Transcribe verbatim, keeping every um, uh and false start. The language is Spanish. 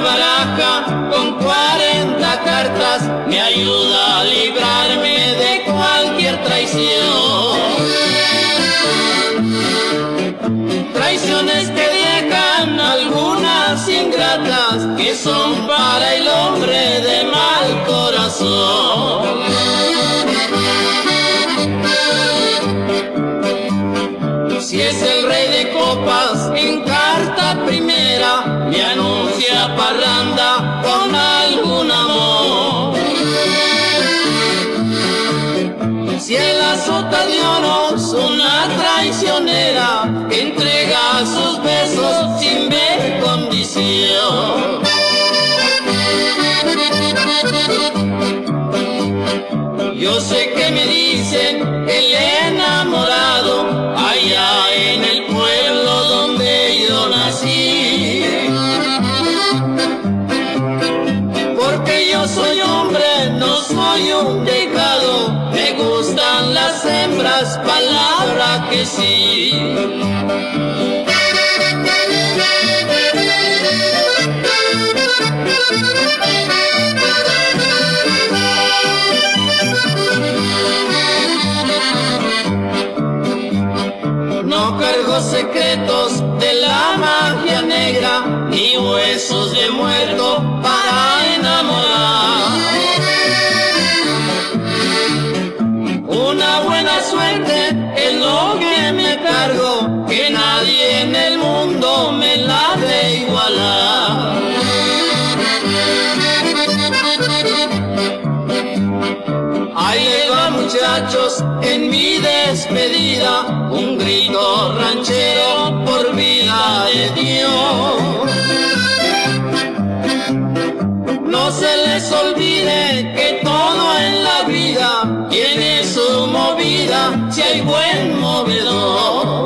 baraja con cuarenta cartas me ayuda a librarme de cualquier traición. Traiciones que dejan algunas ingratas que son para el hombre de mal corazón. Si es el rey de copas en carta primera, me anuncia parranda con algún amor. Si él azota de oros una traicionera, entrega sus besos sin ver condición. Yo sé que me dicen el enamorado allá en el pueblo donde yo nací, porque yo soy hombre, no soy un dejado, me gustan las hembras, palabra que sí. No cargo secretos de la magia negra, ni huesos de muerto para enamorar. Una buena suerte es lo que me cargo, que nadie en el mundo me la de igualar. Ahí les va, muchachos, en mi despedida, un grito ranchero por vida de Dios. No se les olvide que todo en la vida tiene su movida si hay buen movedor.